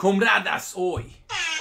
camaradas hoy.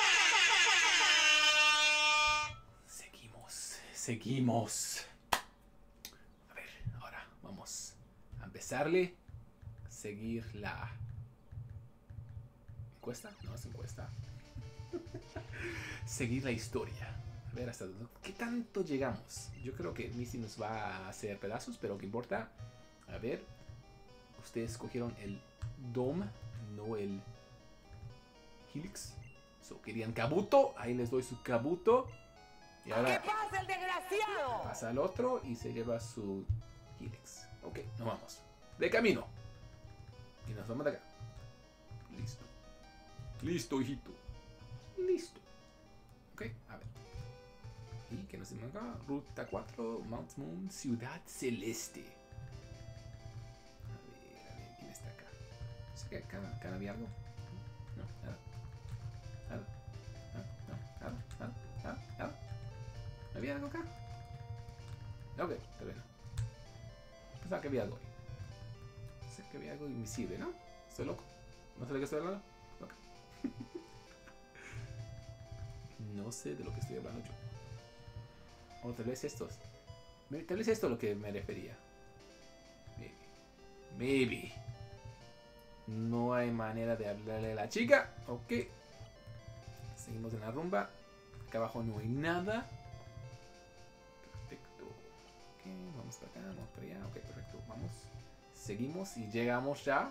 Seguimos. A ver, ahora vamos a empezarle. Seguir la encuesta. No es encuesta. Seguir la historia. A ver hasta qué tanto llegamos. Yo creo que Missy nos va a hacer pedazos, pero ¿qué importa? A ver. Ustedes escogieron el Dome, no el Helix. So, querían Kabuto. Ahí les doy su Kabuto. Y ahora ¿Qué pasa, el desgraciado? pasa al otro y se lleva su Helix. Ok, nos vamos. De camino. Y nos vamos de acá. Listo. Listo, hijito. Listo. Ok, a ver. Y que nos vemos acá. Ruta 4, Mount Moon, Ciudad Celeste. A ver, ¿quién está acá? No sé que acá no había algo. No, nada. Nada. ¿No había algo acá? Ok, está bien. Pensaba que había algo ahí. Sé que había algo invisible, ¿no? ¿Estoy loco? ¿No sé de qué estoy hablando? Ok. No sé de lo que estoy hablando yo. O tal vez estos. Tal vez esto es lo que me refería. Maybe. No hay manera de hablarle a la chica. Ok. Seguimos en la rumba. Acá abajo no hay nada. Perfecto. Ok, vamos para acá, vamos para allá. Ok, perfecto. Vamos. Seguimos y llegamos ya.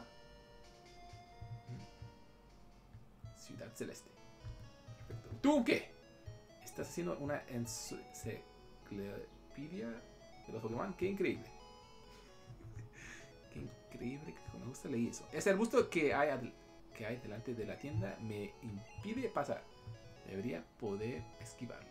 Ciudad Celeste. Perfecto. ¿Tú qué? Estás haciendo una enciclopedia de los Pokémon. Qué increíble. Qué increíble. Me gusta leer eso. Ese arbusto que hay delante de la tienda me impide pasar. Debería poder esquivarlo.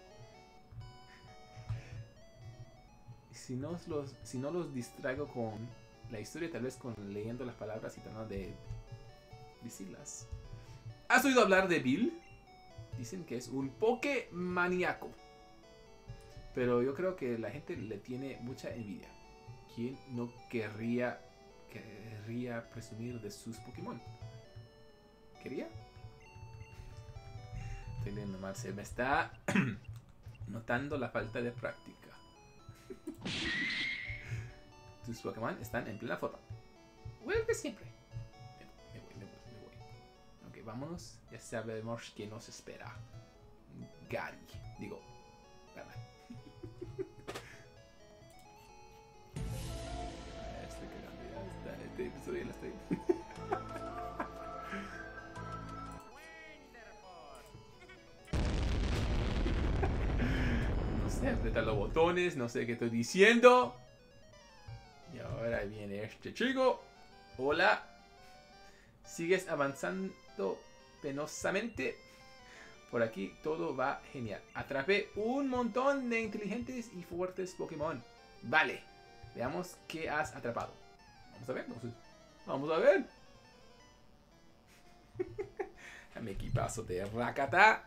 Si no los distraigo con la historia, tal vez con leyendo las palabras y tratando de decirlas. ¿Has oído hablar de Bill? Dicen que es un Pokémaníaco. Pero yo creo que la gente le tiene mucha envidia. ¿Quién no querría presumir de sus Pokémon? ¿Quería? Estoy leyendo mal. Se me está notando la falta de práctica. Tus Pokémon están en plena forma. Vuelve siempre. Me voy. Ok, vámonos. Ya sabemos que nos espera. Gary. Digo, Batman. Estoy cagando ya. Este episodio ya lo estoy. No sé apretar los botones. No sé qué estoy diciendo. Y ahora viene este chico. Hola. Sigues avanzando penosamente. Por aquí todo va genial. Atrapé un montón de inteligentes y fuertes Pokémon. Vale. Veamos qué has atrapado. Vamos a ver. Vamos a ver. A mi equipazo de Rakata.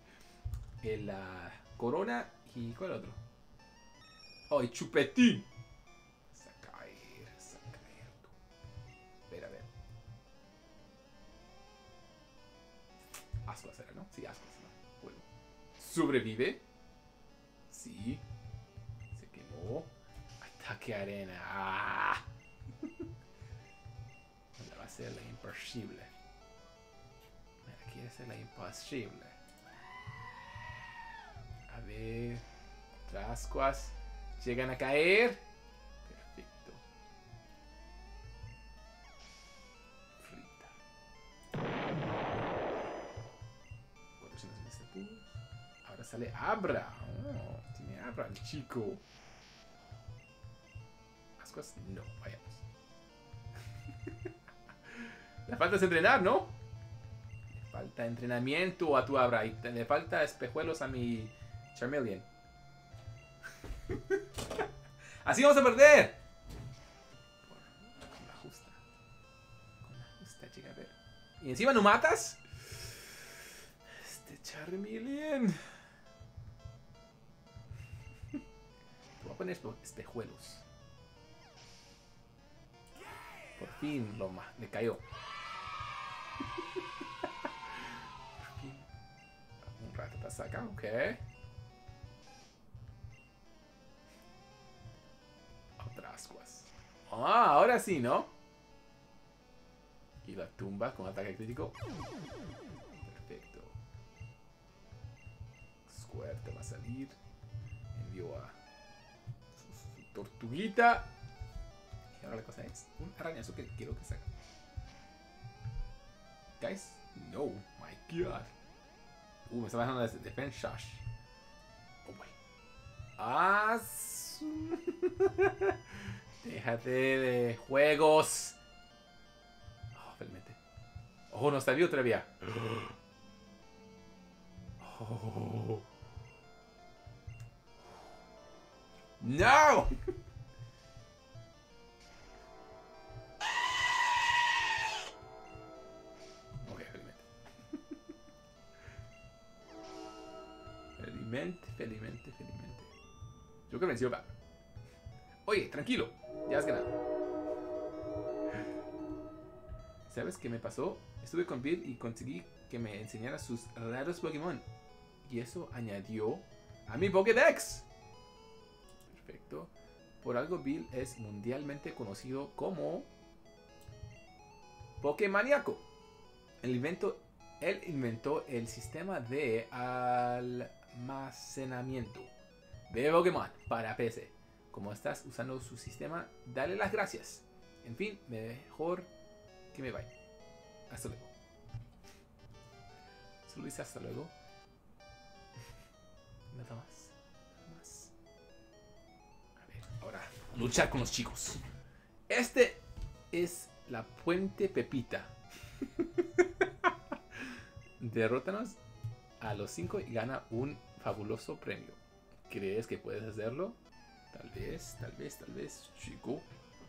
La Corona. ¿Y cuál otro? ¡Ay, Chupetín! Sacaer tú. A ver. Ascuas era, ¿no? Sí, Ascuas, ¿no? Bueno. ¿Sobrevive? Sí. Se quemó. Ataque arena. ¡Ah! La va a ser la imposible. Mira, quiere ser la imposible. A ver. Ascuas. Llegan a caer. Perfecto. Frita. Ahora sale Abra. Oh, tiene Abra el chico. Ascuas, no, vayamos. Le falta entrenar, ¿no? Le falta entrenamiento a tu Abra. Y le falta espejuelos a mi Charmeleon. Así vamos a perder. Con la justa. Chica, a ver. Y encima no matas. Este Charmeleon. Te voy a poner espejuelos. Por fin le cayó. saca, ok. Otra ascuas. Ah, ahora sí, ¿no? Y la tumba con ataque crítico. Perfecto. Square te va a salir. Envió a su tortuguita. Y ahora la cosa es un arañazo que quiero que salga. Guys, no, my god. Me está bajando la defensa. Oh boy. Ah, déjate de juegos. Oh, felizmente. Oh, no está vivo todavía. Oh. No. Ok, felizmente. Felizmente. Yo que venció va. Oye, tranquilo. Ya has ganado. ¿Sabes qué me pasó? Estuve con Bill y conseguí que me enseñara sus raros Pokémon. Y eso añadió a mi Pokédex. Perfecto. Por algo Bill es mundialmente conocido como Pokémaníaco. Él inventó el sistema de almacenamiento de Pokémon para PC. Como estás usando su sistema, dale las gracias. En fin, mejor que me vaya. Hasta luego. Solo dice hasta luego. Nada más. A ver, ahora, luchar con los chicos. Este es la Puente Pepita. Derrótanos a los 5 y gana un fabuloso premio. ¿Crees que puedes hacerlo? Tal vez, chico.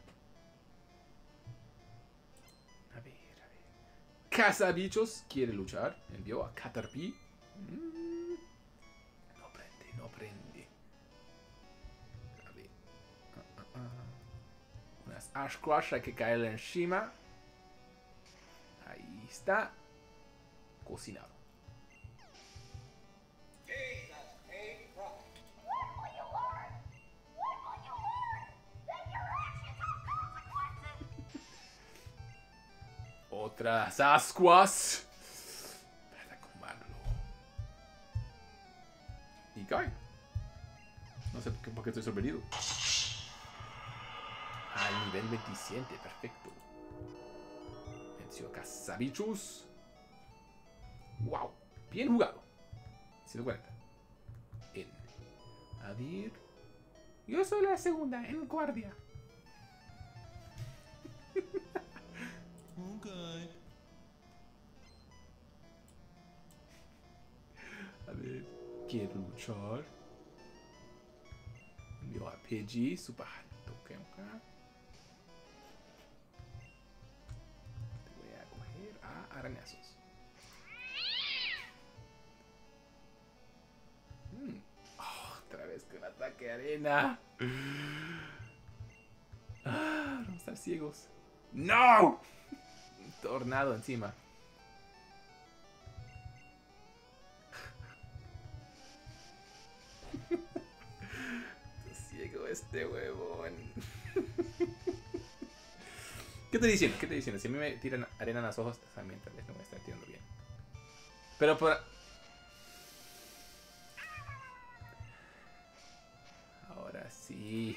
A ver. Cazabichos quiere luchar. Envió a Caterpie. No prende. A ver. Unas Ash Crush, hay que caerle encima. Ahí está. Cocinado. Otras ascuas. Para comerlo. Y cae. No sé por qué estoy sorprendido. Al nivel 27, perfecto. Venció a Cazabichos. Wow, bien jugado. 140. A ver. Yo soy la segunda en guardia. Okay. A ver, quiero luchar. Envió a Pidgey, su pajarito. Okay. Te voy a coger a arañazos. Otra vez con ataque arena. Vamos a estar ciegos. ¡No! Un tornado encima. Ciego este huevón. ¿Qué te diciendo? Si a mí me tiran arena en los ojos, también tal vez no voy a estar tirando bien. Pero por... Ahora sí.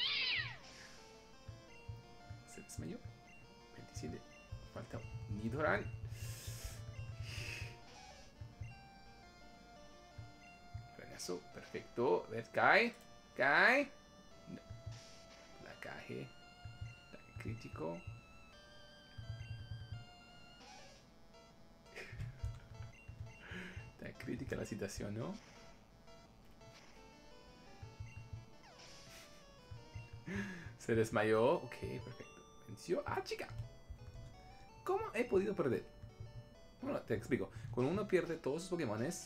Se desmayó. 27. Falta Nidoran. Arañazo. Perfecto. A ver, cae. No. La caje. Ataque crítico. Está crítica la situación, ¿no? Se desmayó. Ok, perfecto. Venció. ¡Ah, chica! ¿Cómo he podido perder? Bueno, te explico. Cuando uno pierde todos sus Pokémones,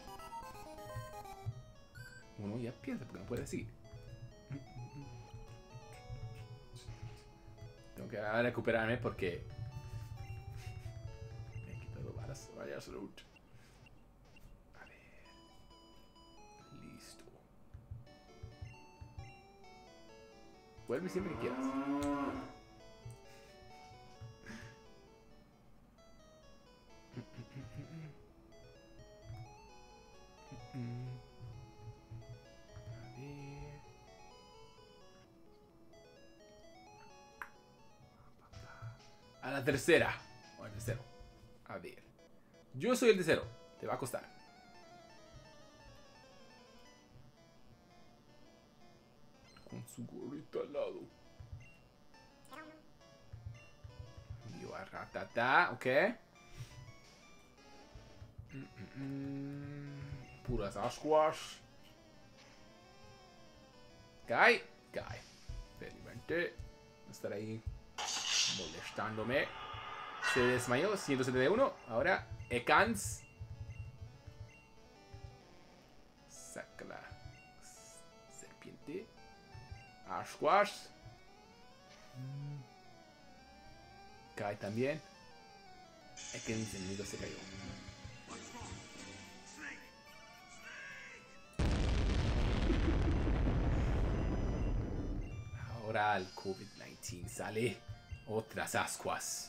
uno ya pierde porque no puede seguir. Tengo que recuperarme porque me he quitado varias salud. A ver. Vuelve siempre que quieras. A la tercera. O al tercero. A ver. Yo soy el tercero. Te va a costar. Con su gorrito al lado. Yo a Ratata. Ok. Puras Sasquatch. Cae. Cae. Felizmente. Estar ahí molestándome. Se desmayó. 171. Ahora Ekans. Saca la serpiente. Sasquatch. Cae también. Ekans enemigo se cayó. Ahora el COVID-19 sale. Otra Sasquatch.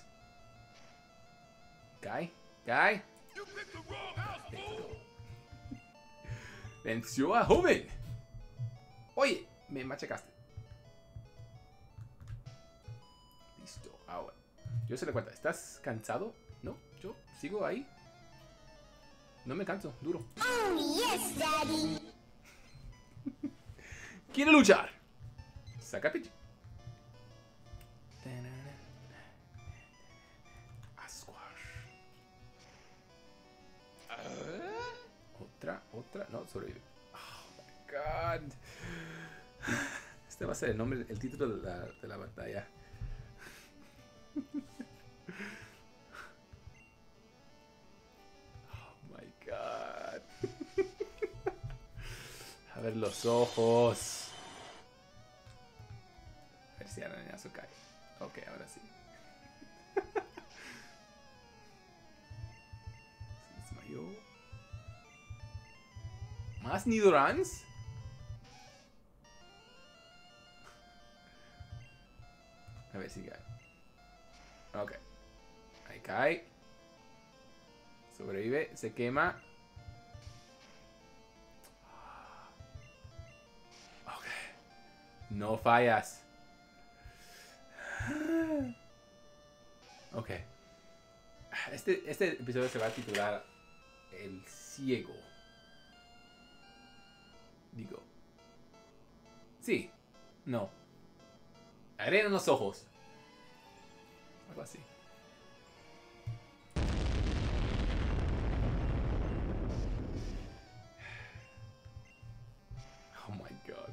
Cae. Cae. Venció a Joven. Oye, me machacaste. Listo, ahora. Yo se le cuenta. ¿Estás cansado? No, yo sigo ahí. No me canso, duro. Oh, yes, Daddy. ¿Quiere luchar? Saca Pidgey. Otra, no, sobrevive. Oh my god. Este va a ser el nombre, el título de la batalla. Oh my god. A ver los ojos. A ver si arañazo cae. Ok, ahora sí. Se desmayó. ¿Más Nidorans? A ver si cae. Ok. Ahí cae. Sobrevive. Se quema. Ok. No fallas. Ok. Este episodio se va a titular El Ciego. Digo. Sí. No. Arena en los ojos. Algo así. Oh my god.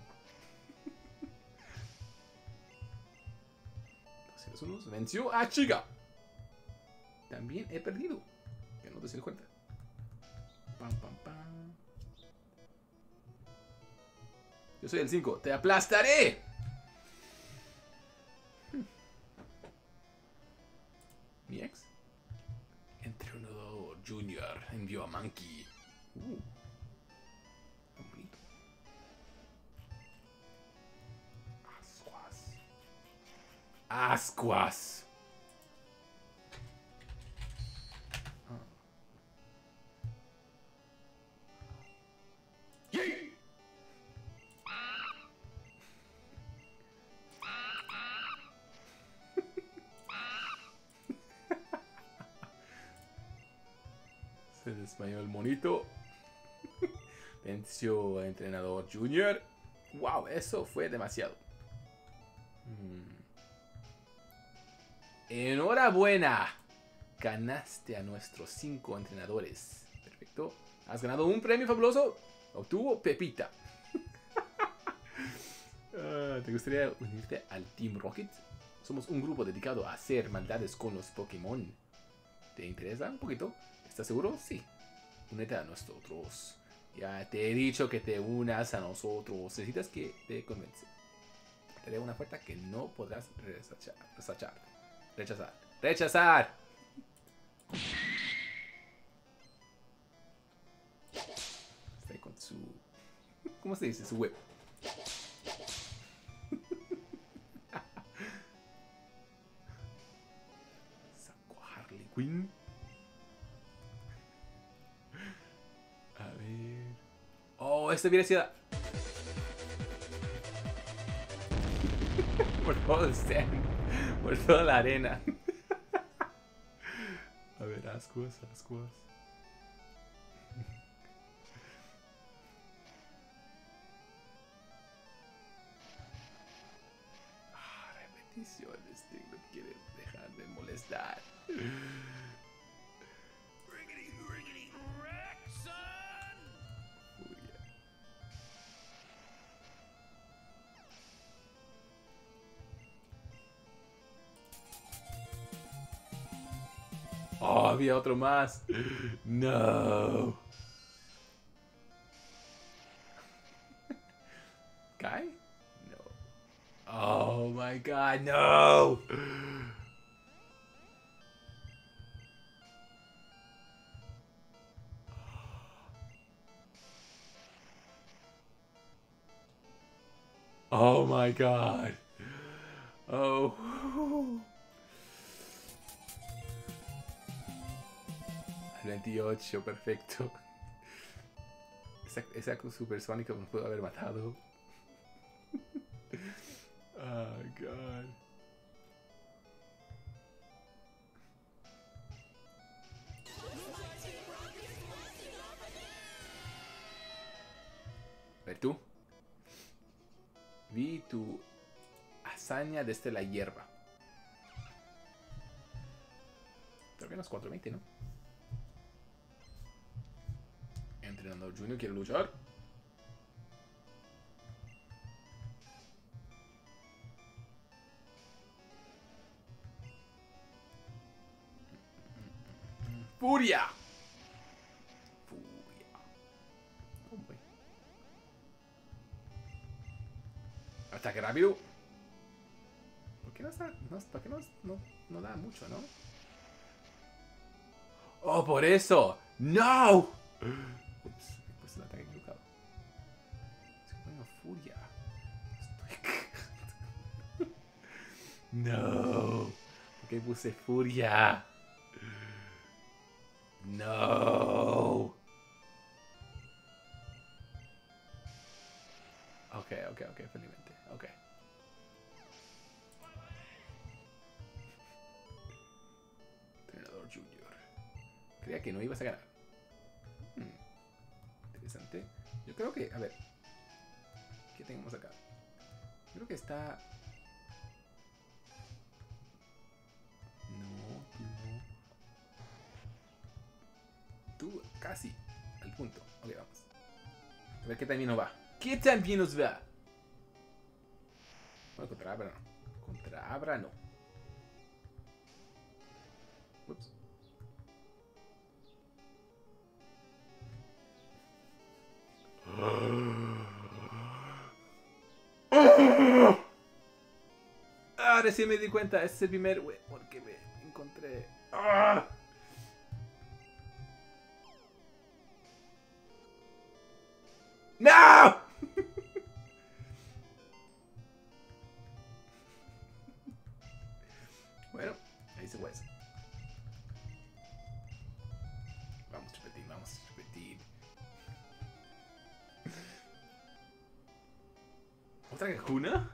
201. Venció a Chica. También he perdido. Que no te das cuenta. Pam, pam, pam. Yo soy el 5. ¡Te aplastaré! ¿Mi ex? Entrenador Junior envió a Monkey. Bonito. Ascuas. Ascuas. Se desmayó el monito. Venció a Entrenador Junior. Wow, eso fue demasiado. Enhorabuena. Ganaste a nuestros 5 entrenadores. Perfecto. Has ganado un premio fabuloso. Obtuvo Pepita. ¿Te gustaría unirte al Team Rocket? Somos un grupo dedicado a hacer maldades con los Pokémon. ¿Te interesa un poquito? ¿Estás seguro? Sí. Únete a nosotros. Ya te he dicho que te unas a nosotros. Necesitas que te convence. Te daré una oferta que no podrás rechazar. ¡Rechazar! Está ahí con su... ¿Cómo se dice? Su web. No, este hubiera sido... por todo el stand. Por toda la arena. A ver, ascuas. Repeticiones, no quiere dejar de molestar. Furia. Oh, había otro más. No. ¿Cae? No. Oh my god, no. Oh my god. Oh. 28, perfecto. Esa supersónica me pudo haber matado. Oh god. A ver tú. Vi tu hazaña desde la hierba. Creo que no es 420, ¿no? Entrenador Junior quiere luchar. ¡Furia! Hombre. Ataque rápido. ¿Por qué no está? ¿Por qué no da mucho, no? ¡Oh, por eso! ¡No! Ups, me puse el ataque equivocado. Estoy poniendo furia. Estoy... No. ¿Por qué puse furia? No. Ok, felizmente. Ok. Entrenador Junior. Creía que no ibas a ganar. Interesante. Yo creo que, a ver. ¿Qué tenemos acá? Creo que está... No, tú no. Tú casi al punto. Ok, vamos. A ver qué tan bien nos va. ¿Qué tan bien nos va? Bueno, contra Abra no. Contra Abra no. Ups. Ah, recién me di cuenta. Este es el primer porque me encontré. ¡Ah! ¡No! Bueno, ahí se fue eso. Vamos, Chupetín, vamos, Chupetín. ¿Otra Kakuna?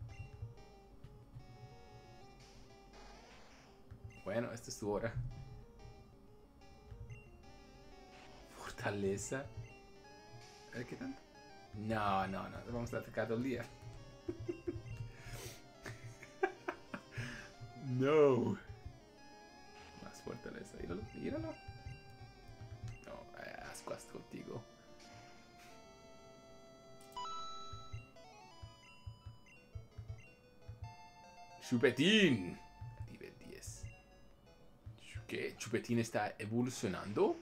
Bueno, esta es tu hora. Fortaleza. A ver qué tal. No. Vamos a atacar todo el día. No. Más fortaleza. Míralo. No, ascuas contigo. Chupetín. Nivel 10. ¿Qué? ¿Chupetín está evolucionando?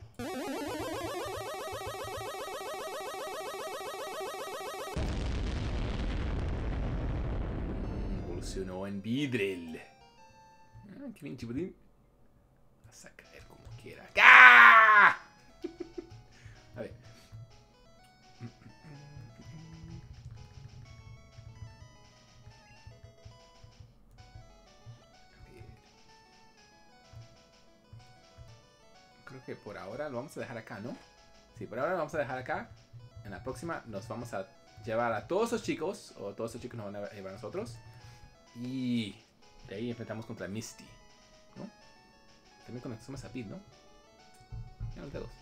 Evolucionó en Vidril. Qué bien, Chupetín. Vas a caer como quiera. ¡Ah! A ver. Creo que por ahora lo vamos a dejar acá, ¿no? Sí, por ahora lo vamos a dejar acá. en la próxima nos vamos a llevar a todos esos chicos, o todos esos chicos nos van a llevar a nosotros. Y de ahí enfrentamos contra Misty, ¿no? También conocemos a Pete, ¿no? Ya los dedos.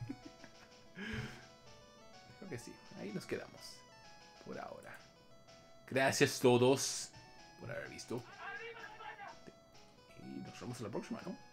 Creo que sí, ahí nos quedamos por ahora. Gracias a todos por haber visto. Y nos vemos en la próxima, ¿no?